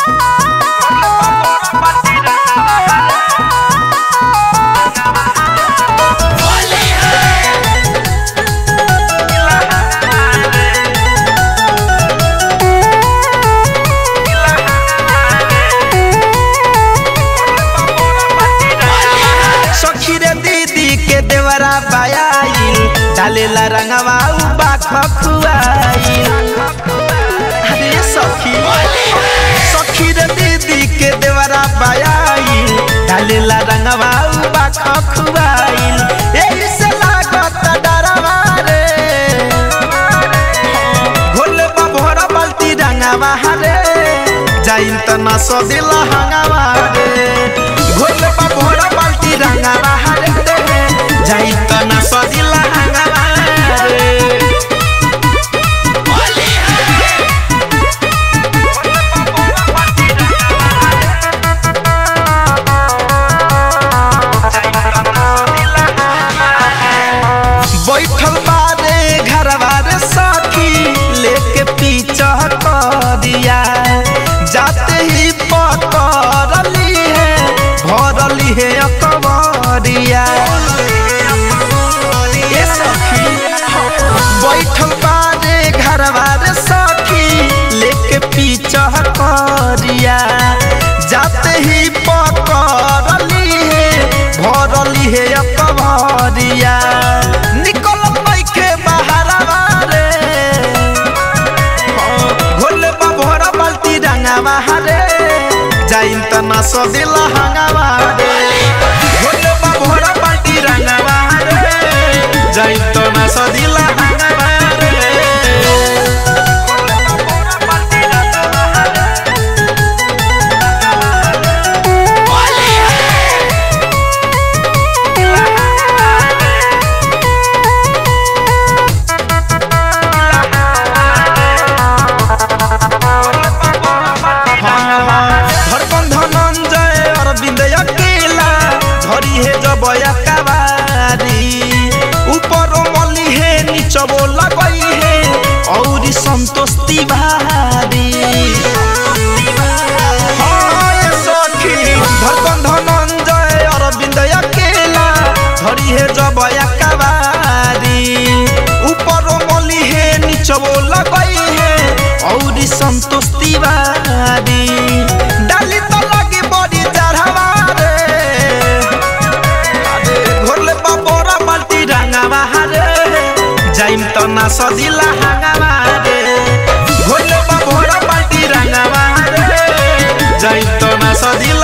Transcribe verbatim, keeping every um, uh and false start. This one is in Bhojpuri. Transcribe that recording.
डालेला रंगवा उबा खखुआई अरे सखी सखी रे दीदी के देवरा बायाई डालेला रंगवा उबा खखुआई एही से लागत डरवा रे भोले बाबोरा बाल्टी रंगवा रे जाइन त ना सो दिल हंगवा रे भोले बाबोरा बाल्टी रंगवा रे जाइन त ना सो दिल बैठल बारे घरवा रे सखी लेके पीछा करिया जाते ही पकड़ली है भरली है अकबरिया ए सखी बैठल बारे घरवा रे सखी लेके पीछा करिया जाते ही पकड़ली है भरली है अकबरिया जाइन त ना सो दिल हंगवा रे भोले बाबोरा बाल्टी रंगवा रे जाइन त ना सो दिल हंगवा रे ऊपर मली है नीचे बोला गई है और संतोष तिवारी हाँ सखी धड़कन धनंजय अरविंद अकेला धरी है जब कबारी ऊपर मली है नीचे बोला गई है और संतोष तिवारी डाली तो लगी बड़ी चढ़ावा जाइन त ना सो दिल हंगवा रे भोले बाबोरा बाल्टी रंगवा रे जाइन त ना सो दिल